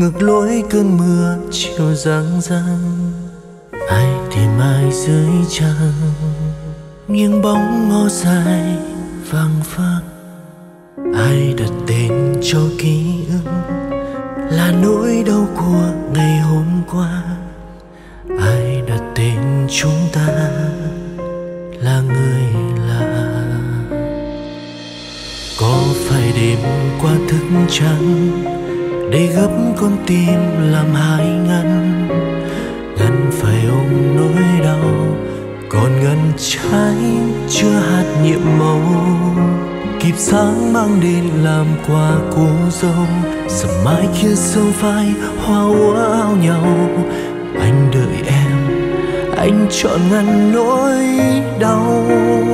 ngược lối cơn mưa chiều giăng giăng. Ai tìm ai dưới trăng, nghiêng bóng ngó dài vàng vang. Ai đặt tên cho ký ức là nỗi đau của ngày hôm qua. Ai đặt tên chúng ta là người lạ. Có phải đêm qua thức trắng để gấp con tim làm hai ngăn? Ngăn phải ôm nỗi đau, còn ngăn trái chưa hạt nhiệm màu. Kịp sáng mang đến làm quà cô dâu, sầm mai kia sương phai hoa úa áo nhau. Anh đợi em, anh chọn ngăn nỗi đau.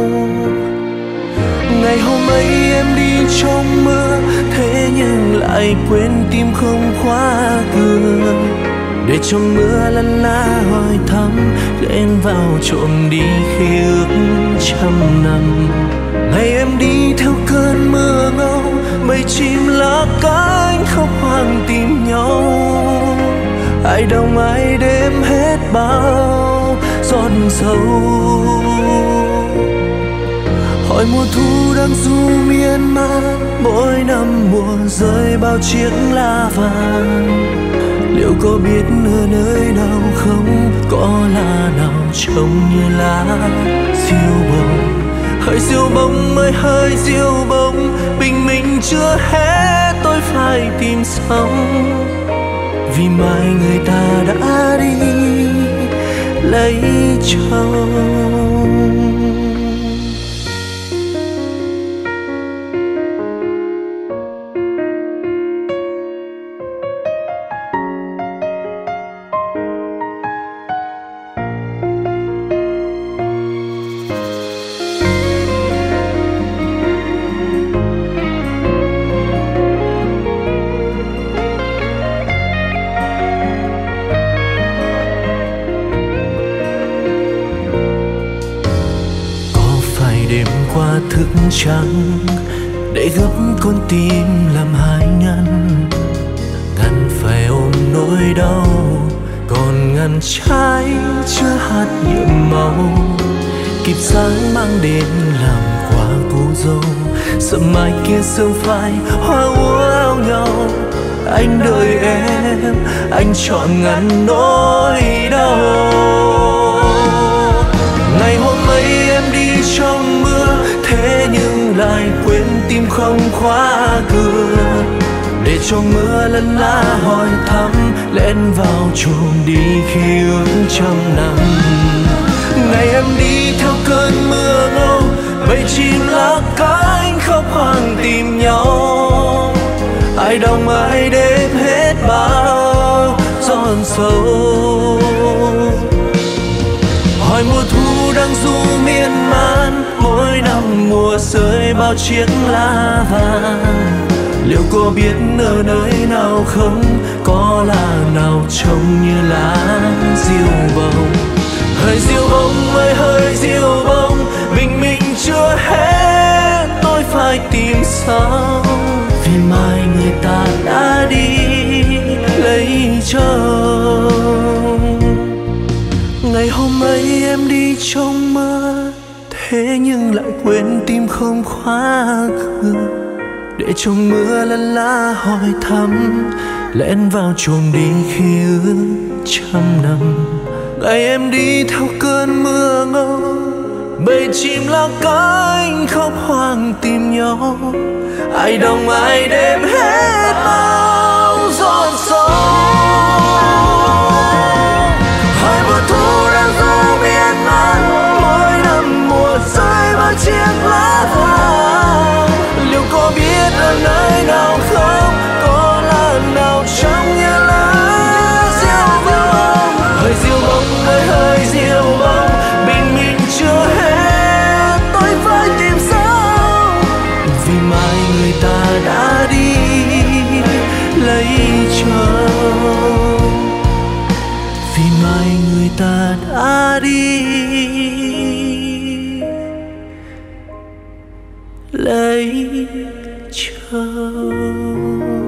Ngày hôm ấy em đi trong mưa, thế nhưng lại quên tim không khóa cửa. Để trong mưa lăn lá hỏi thăm, lên vào trộm đi khi ước trăm năm. Ngày em đi theo cơn mưa ngâu, mây chim lá cánh khóc hoang tìm nhau. Ai đông ai đêm hết bao giọt sầu. Hỏi mùa thu đang du miên man, mỗi năm mùa rơi bao chiếc lá vàng. Liệu có biết ở nơi nào không, có lá nào trông như lá diêu bông. Hỡi diêu bông ơi hỡi diêu bông, bình minh chưa hết tôi phải tìm sống. Vì mai người ta đã đi lấy chồng. Đêm qua thức trắng để gấp con tim làm hai ngăn. Ngăn phải ôm nỗi đau, còn ngăn trái chưa hạt nhiệm màu. Kịp sáng mang đến làm quà cô dâu, sớm mai kia sương phai hoa úa áo nhau. Anh đợi em, anh chọn ngăn nỗi đau. Ngày hôm ấy em đi trong mưa, thế nhưng lại quên tim không khóa cửa. Để cho mưa lân lá hỏi thăm, lén vào chuồng đi khi ước trăm năm. Ngày em đi theo cơn mưa ngâu, bầy chim lá cánh khóc hoang tìm nhau. Ai đông ai đêm hết bao giọt sầu. Hỏi mùa thu đang du miên man, mỗi năm mùa rơi bao chiếc lá vàng. Liệu cô biết ở nơi nào không, có lá nào trông như lá diêu bông. Hỡi diêu bông ơi hỡi diêu bông, bình minh chưa hết tôi phải tìm sao. Vì mai người ta đã đi lấy chồng. Ngày hôm ấy em đi trong mơ, thế nhưng lại quên tim không khóa cửa. Để trong mưa lăn lá hỏi thăm, lén vào chuồng đi khi ước trăm năm. Ngày em đi theo cơn mưa ngâu, bầy chim lá cánh khóc hoang tìm nhau. Ai đông ai đêm hết bao giọt sầu. Hỏi mùa thu đang du miên man, mỗi năm mùa rơi bao chiếc lá vàng. Liệu có biết ở nơi nào không, có lá nào trông như lá diêu bông. Hỡi diêu bông ơi hỡi diêu bông, bình minh chưa hết tôi phải tìm sao. Vì mai người ta đã đi lấy chồng. Vì mai người ta đã đi lấy chồng.